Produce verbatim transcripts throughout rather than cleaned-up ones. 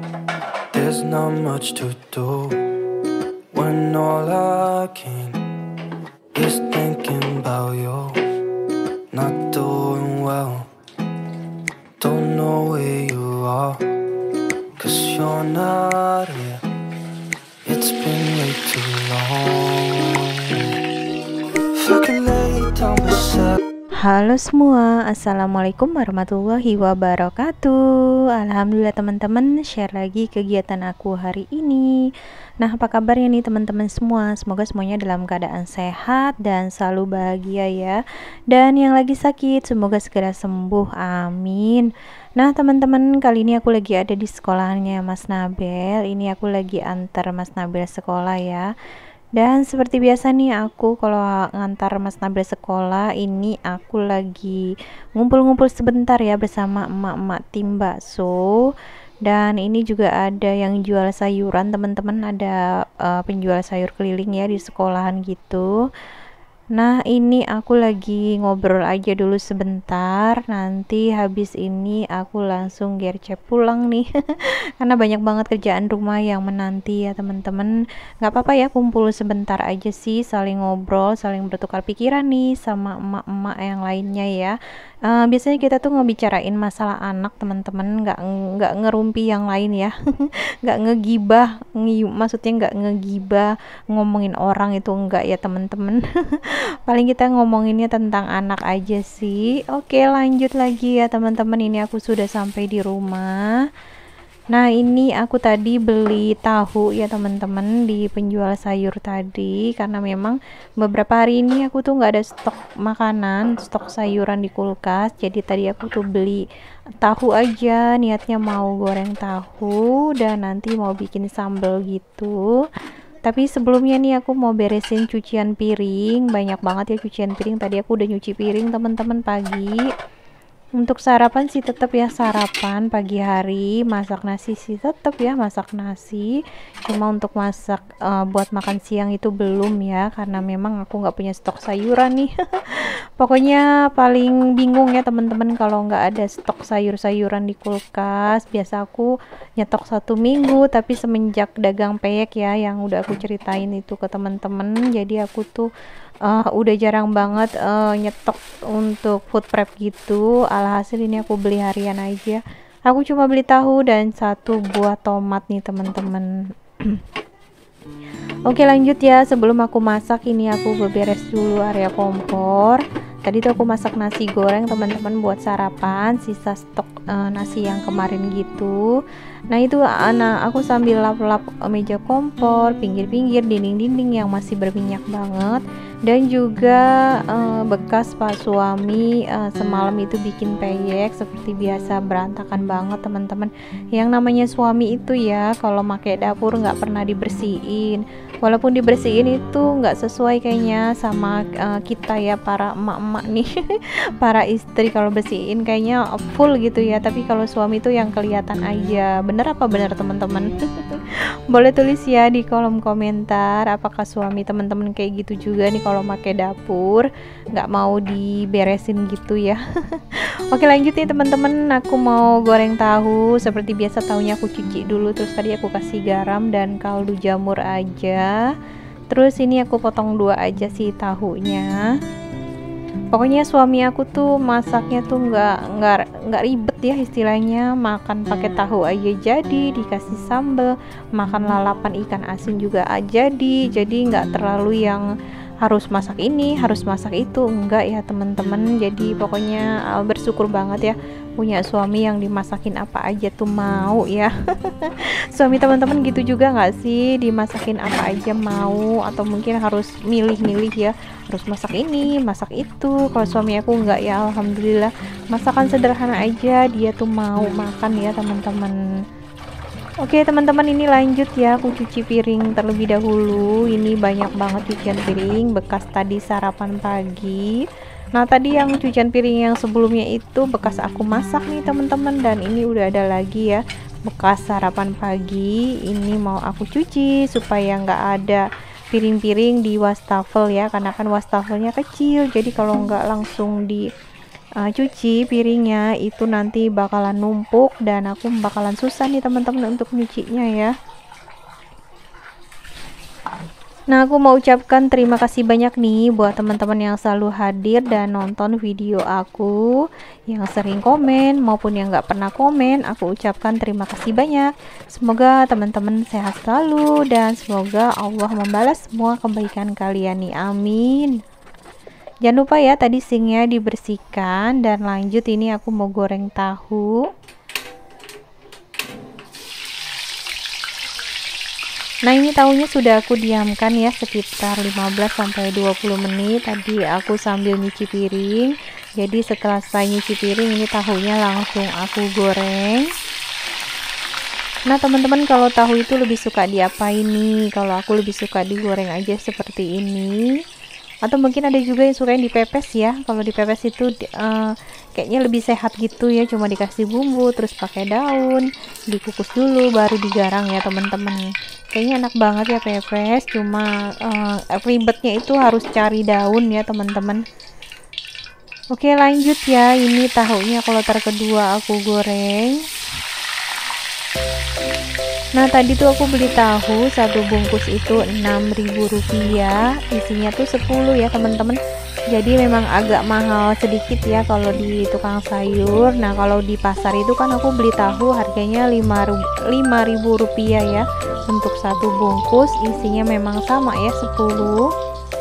There's not much to do when all I can is thinking about you. Not doing well, don't know where you are, 'cause you're not here. It's been way too long. If I could lay down beside. Halo semua, assalamualaikum warahmatullahi wabarakatuh. Alhamdulillah teman-teman, share lagi kegiatan aku hari ini. Nah, apa kabarnya nih teman-teman semua? Semoga semuanya dalam keadaan sehat dan selalu bahagia ya. Dan yang lagi sakit semoga segera sembuh, amin. Nah teman-teman, kali ini aku lagi ada di sekolahnya Mas Nabil. Ini aku lagi antar Mas Nabil sekolah ya. Dan seperti biasa nih, aku kalau ngantar Mas Nabil sekolah ini aku lagi ngumpul-ngumpul sebentar ya bersama emak-emak tim bakso. Dan ini juga ada yang jual sayuran teman-teman, ada uh, penjual sayur keliling ya di sekolahan gitu. Nah ini aku lagi ngobrol aja dulu sebentar, nanti habis ini aku langsung gercep pulang nih karena banyak banget kerjaan rumah yang menanti ya teman-teman. Nggak apa-apa ya, kumpul sebentar aja sih, saling ngobrol, saling bertukar pikiran nih sama emak-emak yang lainnya ya. Uh, biasanya kita tuh ngebicarain masalah anak teman-teman, nggak nggak ngerumpi yang lain ya nggak ngegibah, ngi, maksudnya nggak ngegibah ngomongin orang itu enggak ya teman-teman. Paling kita ngomonginnya tentang anak aja sih. Oke lanjut lagi ya teman-teman, ini aku sudah sampai di rumah. Nah ini aku tadi beli tahu ya teman-teman di penjual sayur tadi, karena memang beberapa hari ini aku tuh nggak ada stok makanan, stok sayuran di kulkas. Jadi tadi aku tuh beli tahu aja, niatnya mau goreng tahu dan nanti mau bikin sambal gitu. Tapi sebelumnya nih aku mau beresin cucian piring, banyak banget ya cucian piring. Tadi aku udah nyuci piring teman-teman pagi. Untuk sarapan sih tetap ya sarapan pagi hari, masak nasi sih tetap ya masak nasi. Cuma untuk masak uh, buat makan siang itu belum ya, karena memang aku nggak punya stok sayuran nih. Pokoknya paling bingung ya teman-teman kalau nggak ada stok sayur-sayuran di kulkas. Biasa aku nyetok satu minggu, tapi semenjak dagang peyek ya yang udah aku ceritain itu ke teman-teman, jadi aku tuh uh, udah jarang banget uh, nyetok untuk food prep gitu. Alhasil ini aku beli harian aja. Aku cuma beli tahu dan satu buah tomat nih teman-teman. Oke lanjut ya, sebelum aku masak ini aku beberes dulu area kompor. Tadi tuh aku masak nasi goreng teman-teman buat sarapan, sisa stok uh, nasi yang kemarin gitu. Nah itu anak aku sambil lap-lap meja kompor, pinggir-pinggir, dinding-dinding yang masih berminyak banget. Dan juga uh, bekas pak suami uh, semalam itu bikin peyek seperti biasa, berantakan banget teman-teman. Yang namanya suami itu ya kalau pakai dapur nggak pernah dibersihin, walaupun dibersihin itu nggak sesuai kayaknya sama uh, kita ya para emak-emak nih para istri, kalau bersihin kayaknya full gitu ya, tapi kalau suami itu yang kelihatan aja. Bener apa bener teman-teman? Boleh tulis ya di kolom komentar, apakah suami teman-teman kayak gitu juga nih kalau pakai dapur nggak mau diberesin gitu ya. Oke lanjut nih teman-teman, aku mau goreng tahu. Seperti biasa tahunya aku cuci dulu, terus tadi aku kasih garam dan kaldu jamur aja. Terus ini aku potong dua aja sih tahunya. Pokoknya suami aku tuh masaknya tuh nggak nggak nggak ribet ya istilahnya, makan pakai tahu aja jadi, dikasih sambal, makan lalapan ikan asin juga jadi, jadi nggak terlalu yang harus masak ini, harus masak itu, enggak ya teman-teman. Jadi pokoknya uh, bersyukur banget ya punya suami yang dimasakin apa aja tuh mau ya. Suami teman-teman gitu juga nggak sih, dimasakin apa aja mau, atau mungkin harus milih-milih ya, harus masak ini, masak itu. Kalau suami aku enggak ya, alhamdulillah masakan sederhana aja dia tuh mau makan ya teman-teman. Oke teman-teman, ini lanjut ya, aku cuci piring terlebih dahulu. Ini banyak banget cucian piring bekas tadi sarapan pagi. Nah tadi yang cucian piring yang sebelumnya itu bekas aku masak nih teman-teman, dan ini udah ada lagi ya bekas sarapan pagi. Ini mau aku cuci supaya nggak ada piring-piring di wastafel ya, karena kan wastafelnya kecil, jadi kalau nggak langsung di uh, cuci piringnya itu nanti bakalan numpuk dan aku bakalan susah nih teman-teman untuk nyucinya ya. Nah, aku mau ucapkan terima kasih banyak nih buat teman-teman yang selalu hadir dan nonton video aku, yang sering komen maupun yang nggak pernah komen. Aku ucapkan terima kasih banyak. Semoga teman-teman sehat selalu dan semoga Allah membalas semua kebaikan kalian nih. Amin. Jangan lupa ya tadi sinknya dibersihkan dan lanjut ini aku mau goreng tahu. Nah, ini tahunya sudah aku diamkan ya sekitar lima belas sampai dua puluh menit. Tadi aku sambil nyuci piring. Jadi setelah saya nyuci piring ini tahunya langsung aku goreng. Nah, teman-teman kalau tahu itu lebih suka diapain nih? Kalau aku lebih suka digoreng aja seperti ini. Atau mungkin ada juga yang suka yang dipepes ya. Kalau dipepes itu uh, kayaknya lebih sehat gitu ya, cuma dikasih bumbu terus pakai daun, dikukus dulu baru digarang ya teman-teman. Kayaknya enak banget ya pepes, cuma uh, ribetnya itu harus cari daun ya teman-teman. Oke, lanjut ya, ini tahunya kloter kedua aku goreng. Nah, tadi tuh aku beli tahu satu bungkus itu enam ribu rupiah, isinya tuh sepuluh ya teman-teman. Jadi memang agak mahal sedikit ya kalau di tukang sayur. Nah, kalau di pasar itu kan aku beli tahu harganya lima ribu rupiah ya untuk satu bungkus, isinya memang sama ya sepuluh.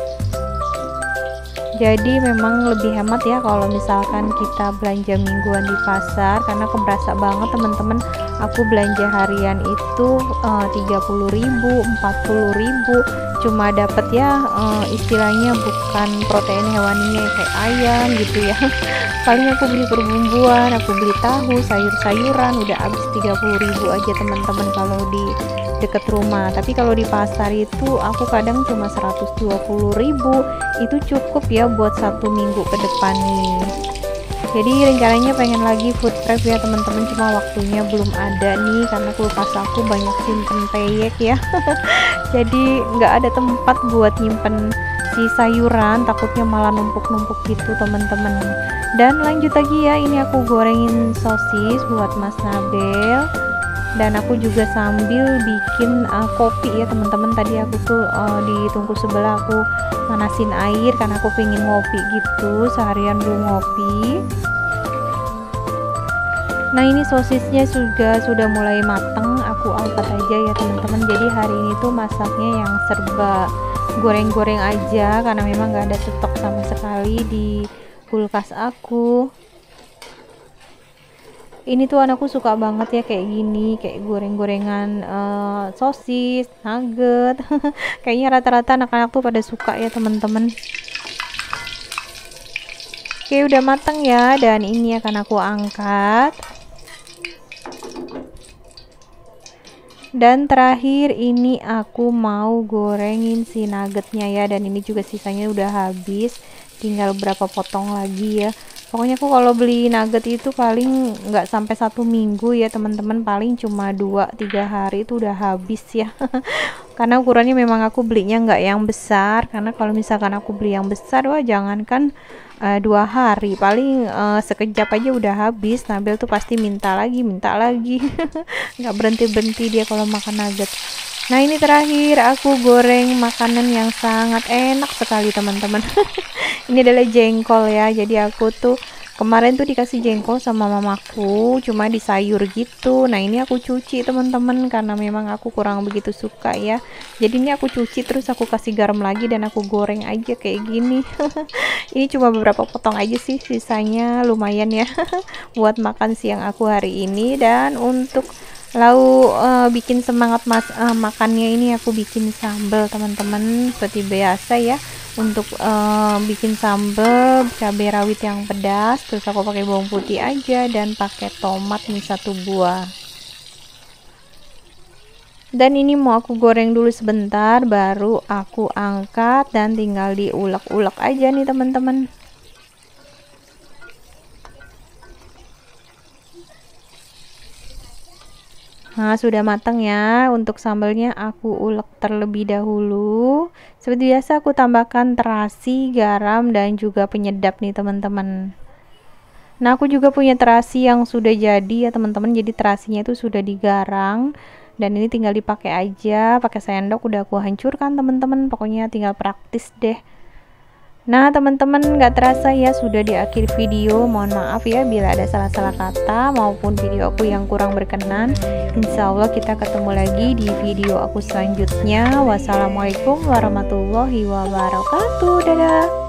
Jadi memang lebih hemat ya kalau misalkan kita belanja mingguan di pasar, karena keberasa banget teman-teman. Aku belanja harian itu uh, tiga puluh ribu, empat puluh ribu, cuma dapat ya uh, istilahnya bukan protein hewaninya kayak ayam gitu ya. Paling aku beli perbumbuan, aku beli tahu, sayur-sayuran udah habis tiga puluh ribu aja teman-teman kalau di deket rumah. Tapi kalau di pasar itu aku kadang cuma seratus dua puluh ribu, itu cukup ya buat satu minggu ke depan nih. Jadi rencananya pengen lagi food prep ya teman-teman, cuma waktunya belum ada nih karena kulkas aku banyak simpen peyek ya. Jadi nggak ada tempat buat nyimpen si sayuran, takutnya malah numpuk-numpuk gitu teman-teman. Dan lanjut lagi ya, ini aku gorengin sosis buat Mas Nabel. Dan aku juga sambil bikin uh, kopi ya teman-teman. Tadi aku tuh uh, di tungku sebelah aku manasin air karena aku pengen ngopi gitu, seharian belum ngopi. Nah, ini sosisnya juga sudah mulai mateng, aku angkat aja ya teman-teman. Jadi hari ini tuh masaknya yang serba goreng-goreng aja karena memang gak ada stok sama sekali di kulkas aku. Ini tuh anakku suka banget ya kayak gini, kayak goreng-gorengan uh, sosis, nugget. Kayaknya rata-rata anak-anak tuh pada suka ya teman-teman. Oke, udah mateng ya, dan ini akan aku angkat. Dan terakhir ini aku mau gorengin si nuggetnya ya, dan ini juga sisanya udah habis, tinggal berapa potong lagi ya. Pokoknya aku kalau beli nugget itu paling nggak sampai satu minggu ya teman-teman, paling cuma dua tiga hari itu udah habis ya. Karena ukurannya memang aku belinya nggak yang besar, karena kalau misalkan aku beli yang besar, wah jangankan uh, dua hari, paling uh, sekejap aja udah habis. Nabil tuh pasti minta lagi minta lagi nggak berhenti berhenti dia kalau makan nugget. Nah, ini terakhir aku goreng makanan yang sangat enak sekali teman-teman. Ini adalah jengkol ya. Jadi aku tuh kemarin tuh dikasih jengkol sama mamaku, cuma di sayur gitu. Nah, ini aku cuci teman-teman karena memang aku kurang begitu suka ya. Jadi ini aku cuci terus aku kasih garam lagi dan aku goreng aja kayak gini. Ini cuma beberapa potong aja sih, sisanya lumayan ya buat makan siang aku hari ini. Dan untuk lalu uh, bikin semangat mas uh, makannya ini aku bikin sambal teman-teman seperti biasa ya. Untuk uh, bikin sambal cabai rawit yang pedas, terus aku pakai bawang putih aja dan pakai tomat nih satu buah. Dan ini mau aku goreng dulu sebentar baru aku angkat dan tinggal diulek-ulek aja nih teman-teman. Nah, sudah matang ya. Untuk sambalnya aku ulek terlebih dahulu. Seperti biasa aku tambahkan terasi, garam, dan juga penyedap nih teman-teman. Nah, aku juga punya terasi yang sudah jadi ya teman-teman. Jadi terasinya itu sudah digarang dan ini tinggal dipakai aja, pakai sendok udah aku hancurkan teman-teman. Pokoknya tinggal praktis deh. Nah teman-teman, nggak terasa ya sudah di akhir video. Mohon maaf ya bila ada salah-salah kata maupun video aku yang kurang berkenan. Insya Allah kita ketemu lagi di video aku selanjutnya. Wassalamualaikum warahmatullahi wabarakatuh. Dadah.